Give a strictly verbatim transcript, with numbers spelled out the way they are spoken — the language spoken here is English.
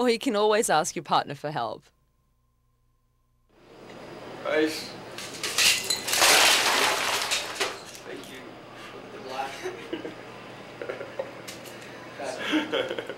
Or you can always ask your partner for help. Guys. Thank you.